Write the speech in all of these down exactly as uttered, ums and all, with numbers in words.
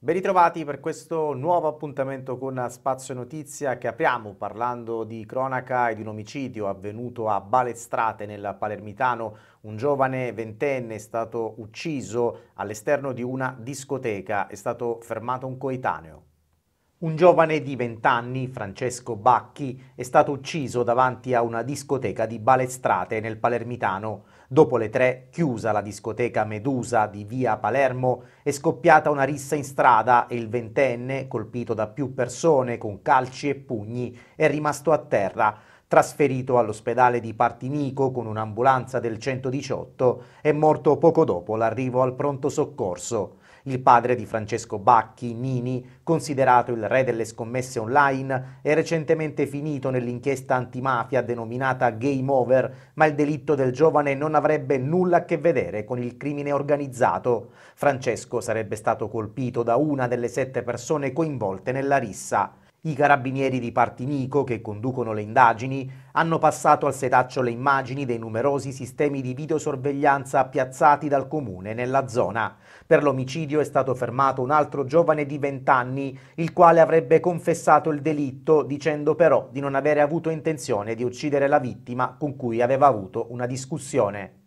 Ben ritrovati per questo nuovo appuntamento con Spazio Notizia che apriamo parlando di cronaca e di un omicidio avvenuto a Balestrate nel Palermitano. Un giovane ventenne è stato ucciso all'esterno di una discoteca, è stato fermato un coetaneo. Un giovane di venti anni, Francesco Bacchi, è stato ucciso davanti a una discoteca di Balestrate nel Palermitano. Dopo le tre, chiusa la discoteca Medusa di via Palermo, è scoppiata una rissa in strada e il ventenne, colpito da più persone con calci e pugni, è rimasto a terra. Trasferito all'ospedale di Partinico con un'ambulanza del centodiciotto, è morto poco dopo l'arrivo al pronto soccorso. Il padre di Francesco Bacchi, Nini, considerato il re delle scommesse online, è recentemente finito nell'inchiesta antimafia denominata Game Over, ma il delitto del giovane non avrebbe nulla a che vedere con il crimine organizzato. Francesco sarebbe stato colpito da una delle sette persone coinvolte nella rissa. I carabinieri di Partinico, che conducono le indagini, hanno passato al setaccio le immagini dei numerosi sistemi di videosorveglianza piazzati dal comune nella zona. Per l'omicidio è stato fermato un altro giovane di venti anni, il quale avrebbe confessato il delitto, dicendo però di non avere avuto intenzione di uccidere la vittima con cui aveva avuto una discussione.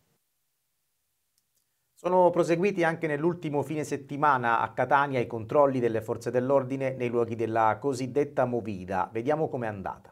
Sono proseguiti anche nell'ultimo fine settimana a Catania i controlli delle forze dell'ordine nei luoghi della cosiddetta Movida. Vediamo com'è andata.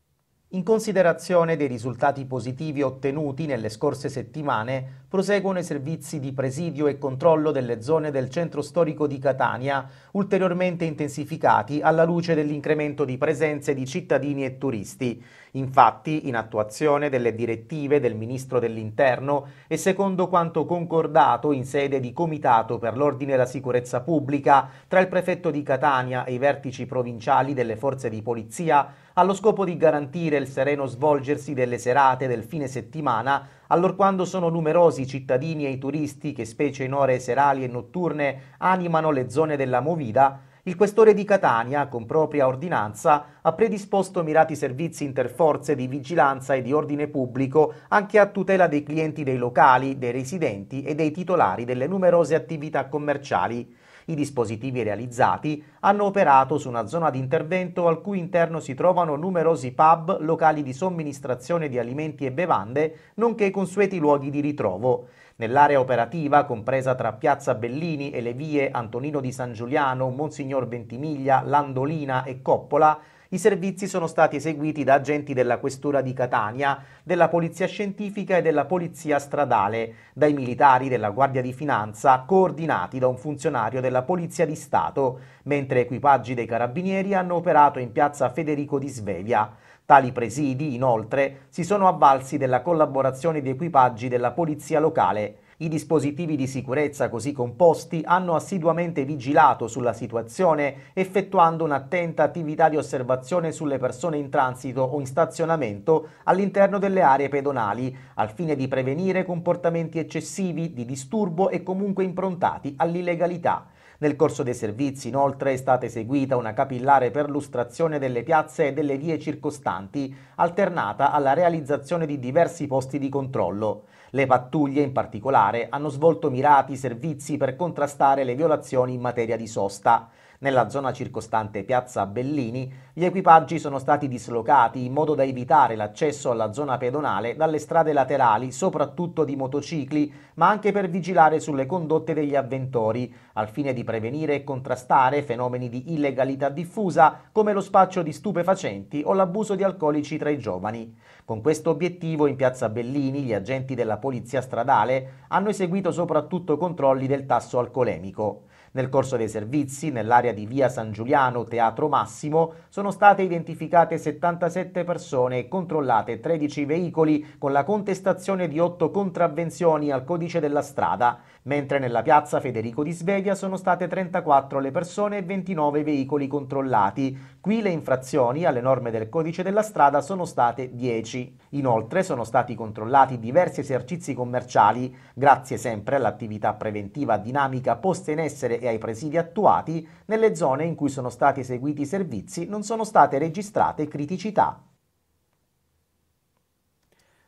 In considerazione dei risultati positivi ottenuti nelle scorse settimane, proseguono i servizi di presidio e controllo delle zone del centro storico di Catania, ulteriormente intensificati alla luce dell'incremento di presenze di cittadini e turisti. Infatti, in attuazione delle direttive del Ministro dell'Interno e secondo quanto concordato in sede di Comitato per l'Ordine e la Sicurezza Pubblica tra il prefetto di Catania e i vertici provinciali delle forze di polizia, allo scopo di garantire il sereno svolgersi delle serate del fine settimana, allorquando sono numerosi i cittadini e i turisti che, specie in ore serali e notturne, animano le zone della Movida, il questore di Catania, con propria ordinanza, ha predisposto mirati servizi interforze di vigilanza e di ordine pubblico anche a tutela dei clienti dei locali, dei residenti e dei titolari delle numerose attività commerciali. I dispositivi realizzati hanno operato su una zona di intervento al cui interno si trovano numerosi pub, locali di somministrazione di alimenti e bevande, nonché consueti luoghi di ritrovo. Nell'area operativa, compresa tra Piazza Bellini e le vie Antonino di San Giuliano, Monsignor Ventimiglia, Landolina e Coppola, i servizi sono stati eseguiti da agenti della Questura di Catania, della Polizia Scientifica e della Polizia Stradale, dai militari della Guardia di Finanza, coordinati da un funzionario della Polizia di Stato, mentre equipaggi dei Carabinieri hanno operato in piazza Federico di Svevia. Tali presidi, inoltre, si sono avvalsi della collaborazione di equipaggi della Polizia locale. I dispositivi di sicurezza così composti hanno assiduamente vigilato sulla situazione, effettuando un'attenta attività di osservazione sulle persone in transito o in stazionamento all'interno delle aree pedonali, al fine di prevenire comportamenti eccessivi, di disturbo e comunque improntati all'illegalità. Nel corso dei servizi, inoltre, è stata eseguita una capillare perlustrazione delle piazze e delle vie circostanti, alternata alla realizzazione di diversi posti di controllo. Le pattuglie, in particolare, hanno svolto mirati servizi per contrastare le violazioni in materia di sosta. Nella zona circostante Piazza Bellini, gli equipaggi sono stati dislocati in modo da evitare l'accesso alla zona pedonale dalle strade laterali, soprattutto di motocicli, ma anche per vigilare sulle condotte degli avventori, al fine di prevenire e contrastare fenomeni di illegalità diffusa come lo spaccio di stupefacenti o l'abuso di alcolici tra i giovani. Con questo obiettivo, in Piazza Bellini, gli agenti della Polizia Stradale hanno eseguito soprattutto controlli del tasso alcolemico. Nel corso dei servizi, nell'area di via San Giuliano, Teatro Massimo, sono state identificate settantasette persone e controllate tredici veicoli con la contestazione di otto contravvenzioni al codice della strada, mentre nella piazza Federico di Svevia sono state trentaquattro le persone e ventinove veicoli controllati. Qui le infrazioni alle norme del codice della strada sono state dieci. Inoltre sono stati controllati diversi esercizi commerciali, grazie sempre all'attività preventiva dinamica posta in essere e ai presidi attuati. Nelle zone in cui sono stati eseguiti i servizi non sono state registrate criticità.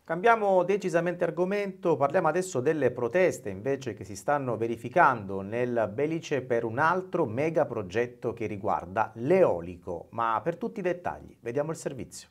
Cambiamo decisamente argomento, parliamo adesso delle proteste invece che si stanno verificando nel Belice per un altro mega progetto che riguarda l'eolico, ma per tutti i dettagli vediamo il servizio.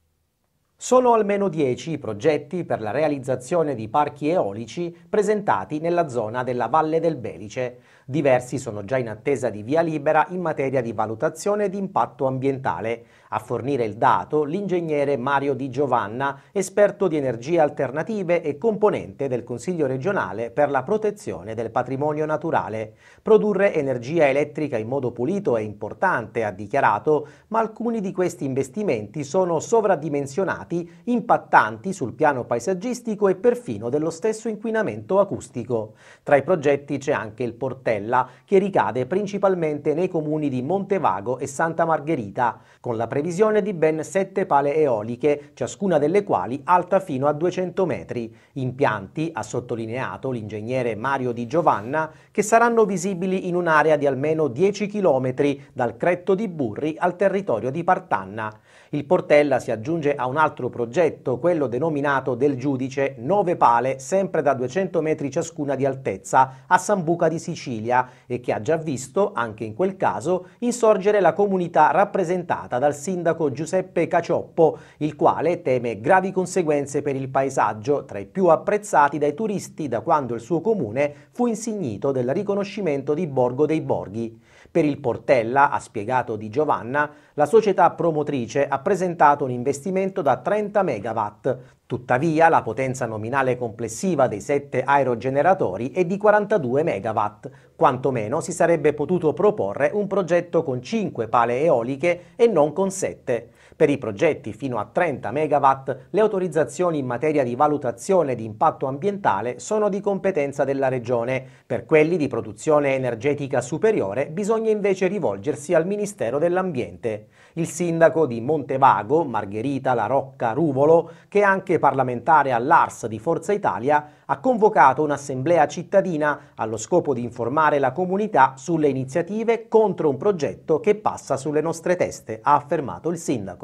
Sono almeno dieci i progetti per la realizzazione di parchi eolici presentati nella zona della Valle del Belice. Diversi sono già in attesa di via libera in materia di valutazione di impatto ambientale. A fornire il dato l'ingegnere Mario Di Giovanna, esperto di energie alternative e componente del Consiglio regionale per la protezione del patrimonio naturale. Produrre energia elettrica in modo pulito è importante, ha dichiarato, ma alcuni di questi investimenti sono sovradimensionati, impattanti sul piano paesaggistico e perfino dello stesso inquinamento acustico. Tra i progetti c'è anche il Portella, che ricade principalmente nei comuni di Montevago e Santa Margherita, con la previsione di ben sette pale eoliche, ciascuna delle quali alta fino a duecento metri. Impianti, ha sottolineato l'ingegnere Mario Di Giovanna, che saranno visibili in un'area di almeno dieci chilometri dal Cretto di Burri al territorio di Partanna. Il Portella si aggiunge a un altro progetto, quello denominato del Giudice, nove pale, sempre da duecento metri ciascuna di altezza, a Sambuca di Sicilia, e che ha già visto, anche in quel caso, insorgere la comunità rappresentata dal sindaco Giuseppe Cacioppo, il quale teme gravi conseguenze per il paesaggio, tra i più apprezzati dai turisti da quando il suo comune fu insignito del riconoscimento di Borgo dei Borghi. Per il Portella, ha spiegato Di Giovanna, la società promotrice ha presentato un investimento da trenta megawatt. Tuttavia, la potenza nominale complessiva dei sette aerogeneratori è di quarantadue megawatt. Quantomeno si sarebbe potuto proporre un progetto con cinque pale eoliche e non con sette. Per i progetti fino a trenta megawatt, le autorizzazioni in materia di valutazione di impatto ambientale sono di competenza della Regione. Per quelli di produzione energetica superiore bisogna invece rivolgersi al Ministero dell'Ambiente. Il sindaco di Montevago, Margherita La Rocca Ruvolo, che è anche parlamentare all'A R S di Forza Italia, ha convocato un'assemblea cittadina allo scopo di informare la comunità sulle iniziative contro un progetto che passa sulle nostre teste, ha affermato il sindaco.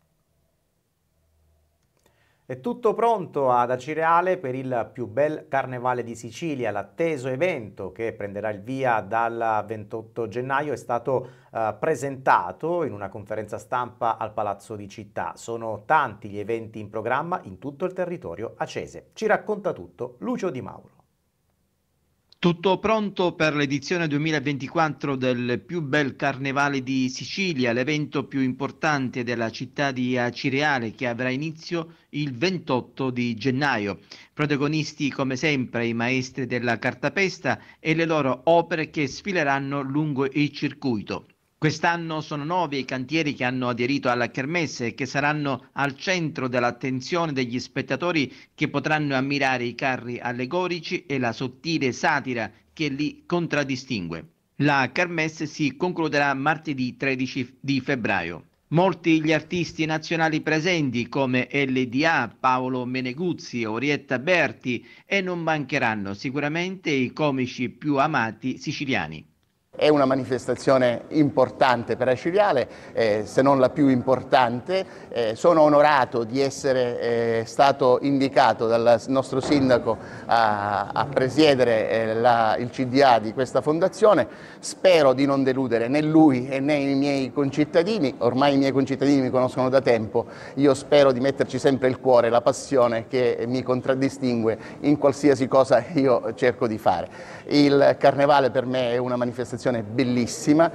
È tutto pronto ad Acireale per il più bel carnevale di Sicilia. L'atteso evento che prenderà il via dal ventotto gennaio è stato eh, presentato in una conferenza stampa al Palazzo di Città. Sono tanti gli eventi in programma in tutto il territorio acese. Ci racconta tutto Lucio Di Mauro. Tutto pronto per l'edizione duemilaventiquattro del più bel carnevale di Sicilia, l'evento più importante della città di Acireale, che avrà inizio il ventotto di gennaio. Protagonisti come sempre i maestri della cartapesta e le loro opere che sfileranno lungo il circuito. Quest'anno sono nove i cantieri che hanno aderito alla kermesse e che saranno al centro dell'attenzione degli spettatori, che potranno ammirare i carri allegorici e la sottile satira che li contraddistingue. La kermesse si concluderà martedì tredici di febbraio. Molti gli artisti nazionali presenti come L D A, Paolo Meneguzzi, Orietta Berti, e non mancheranno sicuramente i comici più amati siciliani. È una manifestazione importante per Acireale, eh, se non la più importante. Eh, sono onorato di essere eh, stato indicato dal nostro sindaco a, a presiedere eh, la, il C D A di questa fondazione. Spero di non deludere né lui né i miei concittadini. Ormai i miei concittadini mi conoscono da tempo. Io spero di metterci sempre il cuore, la passione che mi contraddistingue in qualsiasi cosa io cerco di fare. Il carnevale per me è una manifestazione bellissima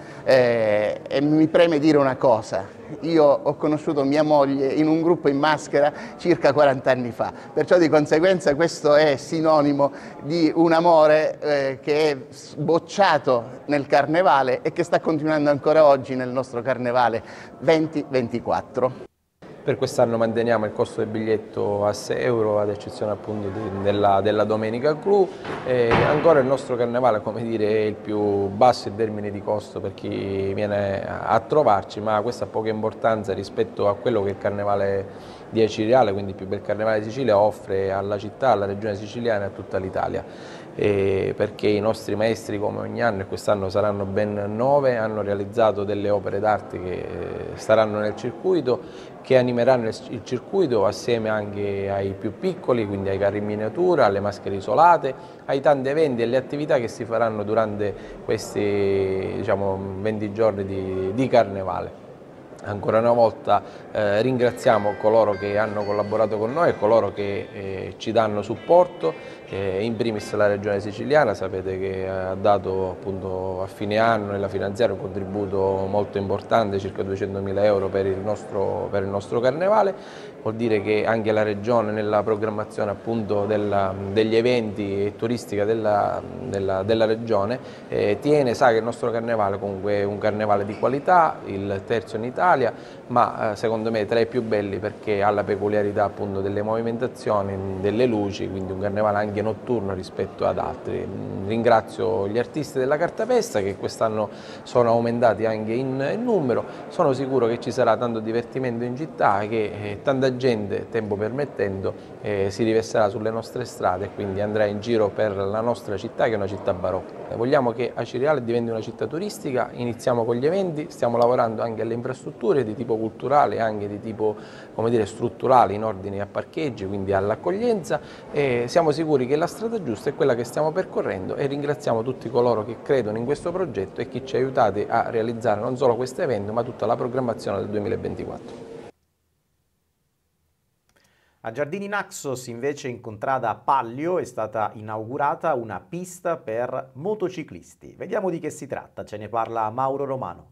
eh, e mi preme dire una cosa: io ho conosciuto mia moglie in un gruppo in maschera circa quaranta anni fa, perciò di conseguenza questo è sinonimo di un amore eh, che è bocciato nel carnevale e che sta continuando ancora oggi nel nostro carnevale venti ventiquattro. Per quest'anno manteniamo il costo del biglietto a sei euro, ad eccezione appunto di, della, della domenica clou. E ancora il nostro carnevale, come dire, è il più basso in termini di costo per chi viene a trovarci, ma questo ha poca importanza rispetto a quello che il carnevale di Acireale, quindi il più bel carnevale di Sicilia, offre alla città, alla regione siciliana e a tutta l'Italia. E perché i nostri maestri, come ogni anno, e quest'anno saranno ben nove, hanno realizzato delle opere d'arte che staranno nel circuito che animeranno il, il circuito assieme anche ai più piccoli, quindi ai carri in miniatura, alle maschere isolate, ai tanti eventi e alle attività che si faranno durante questi, diciamo, venti giorni di, di carnevale. Ancora una volta eh, ringraziamo coloro che hanno collaborato con noi e coloro che eh, ci danno supporto, eh, in primis la Regione Siciliana, sapete che ha dato appunto a fine anno nella finanziaria un contributo molto importante, circa duecentomila euro per il nostro, per il nostro carnevale. Vuol dire che anche la Regione nella programmazione appunto della, degli eventi e turistica della, della, della Regione eh, tiene, sa che il nostro carnevale comunque è un carnevale di qualità, il terzo in Italia, ma eh, secondo me tra i più belli perché ha la peculiarità appunto delle movimentazioni, delle luci, quindi un carnevale anche notturno rispetto ad altri. Ringrazio gli artisti della cartapesta che quest'anno sono aumentati anche in, in numero, sono sicuro che ci sarà tanto divertimento in città, che eh, tanta gente, tempo permettendo, eh, si rivesterà sulle nostre strade e quindi andrà in giro per la nostra città che è una città barocca. Vogliamo che Acireale diventi una città turistica, iniziamo con gli eventi, stiamo lavorando anche alle infrastrutture di tipo culturale e anche di tipo, come dire, strutturale in ordine a parcheggi, quindi all'accoglienza, e siamo sicuri che la strada giusta è quella che stiamo percorrendo e ringraziamo tutti coloro che credono in questo progetto e chi ci ha aiutati a realizzare non solo questo evento ma tutta la programmazione del duemilaventiquattro. A Giardini Naxos, invece, in contrada Pallio è stata inaugurata una pista per motociclisti. Vediamo di che si tratta, ce ne parla Mauro Romano.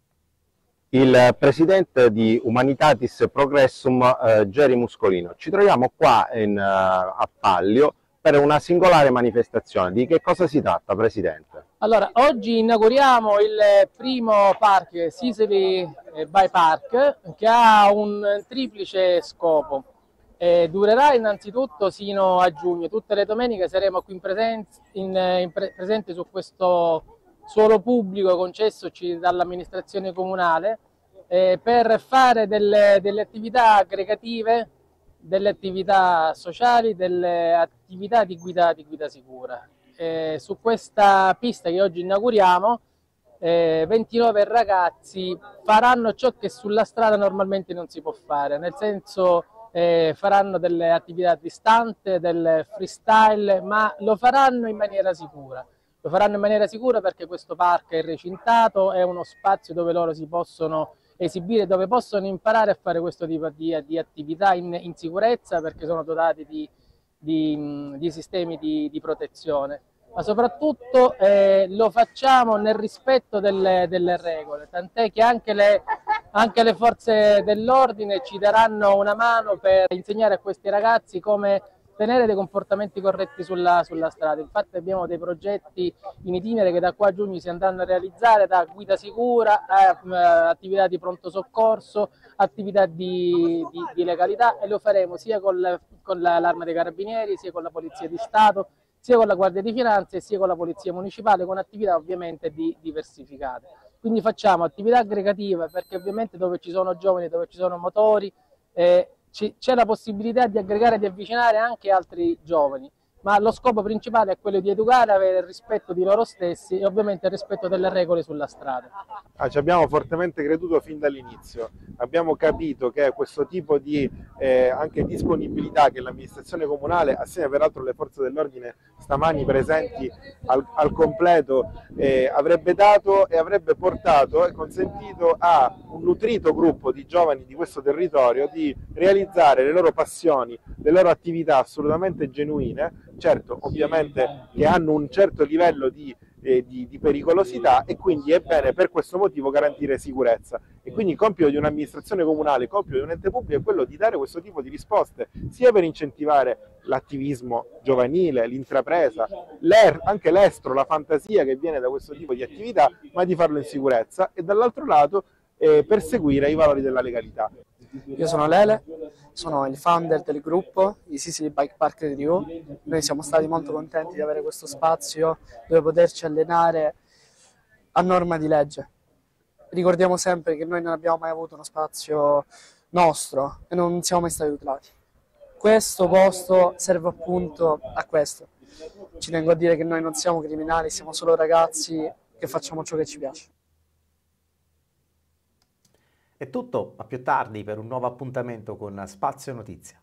Il presidente di Humanitatis Progressum, eh, Geri Muscolino. Ci troviamo qua in, uh, a Pallio per una singolare manifestazione. Di che cosa si tratta, Presidente? Allora, oggi inauguriamo il primo park, Sisili Bike Park, che ha un triplice scopo. Eh, durerà innanzitutto sino a giugno, tutte le domeniche saremo qui in presenza, in, in pre presenti su questo suolo pubblico concessoci dall'amministrazione comunale eh, per fare delle, delle attività aggregative, delle attività sociali, delle attività di guida, di guida sicura. Eh, su questa pista che oggi inauguriamo eh, ventinove ragazzi faranno ciò che sulla strada normalmente non si può fare, nel senso Eh, faranno delle attività a distante, del freestyle, ma lo faranno in maniera sicura. Lo faranno in maniera sicura perché questo parco è recintato, è uno spazio dove loro si possono esibire, dove possono imparare a fare questo tipo di, di attività in, in sicurezza perché sono dotati di, di, di sistemi di, di protezione. Ma soprattutto eh, lo facciamo nel rispetto delle, delle regole, tant'è che anche le, anche le forze dell'ordine ci daranno una mano per insegnare a questi ragazzi come tenere dei comportamenti corretti sulla, sulla strada. Infatti abbiamo dei progetti in itinere che da qua a giugno si andranno a realizzare, da guida sicura a uh, attività di pronto soccorso, attività di, di, di legalità, e lo faremo sia con, con l'Arma dei Carabinieri, sia con la Polizia di Stato, sia con la Guardia di Finanza sia con la Polizia Municipale, con attività ovviamente di, diversificate. Quindi facciamo attività aggregative perché ovviamente dove ci sono giovani, dove ci sono motori, eh, c'è la possibilità di aggregare e di avvicinare anche altri giovani, ma lo scopo principale è quello di educare, avere il rispetto di loro stessi e ovviamente il rispetto delle regole sulla strada. Ah, ci abbiamo fortemente creduto fin dall'inizio, abbiamo capito che questo tipo di eh, anche disponibilità che l'amministrazione comunale, assieme peraltro alle forze dell'ordine stamani presenti al, al completo, eh, avrebbe dato e avrebbe portato e consentito a un nutrito gruppo di giovani di questo territorio di realizzare le loro passioni, le loro attività assolutamente genuine, certo ovviamente che hanno un certo livello di Eh, di, di pericolosità, e quindi è bene per questo motivo garantire sicurezza. E quindi il compito di un'amministrazione comunale, il compito di un ente pubblico è quello di dare questo tipo di risposte, sia per incentivare l'attivismo giovanile, l'intrapresa, anche l'estro, la fantasia che viene da questo tipo di attività, ma di farlo in sicurezza, e dall'altro lato eh, perseguire i valori della legalità. Io sono Lele, sono il founder del gruppo, i Sisili Bike Park di Rio. Noi siamo stati molto contenti di avere questo spazio dove poterci allenare a norma di legge. Ricordiamo sempre che noi non abbiamo mai avuto uno spazio nostro e non siamo mai stati tutelati. Questo posto serve appunto a questo. Ci tengo a dire che noi non siamo criminali, siamo solo ragazzi che facciamo ciò che ci piace. È tutto, a più tardi per un nuovo appuntamento con Spazio Notizia.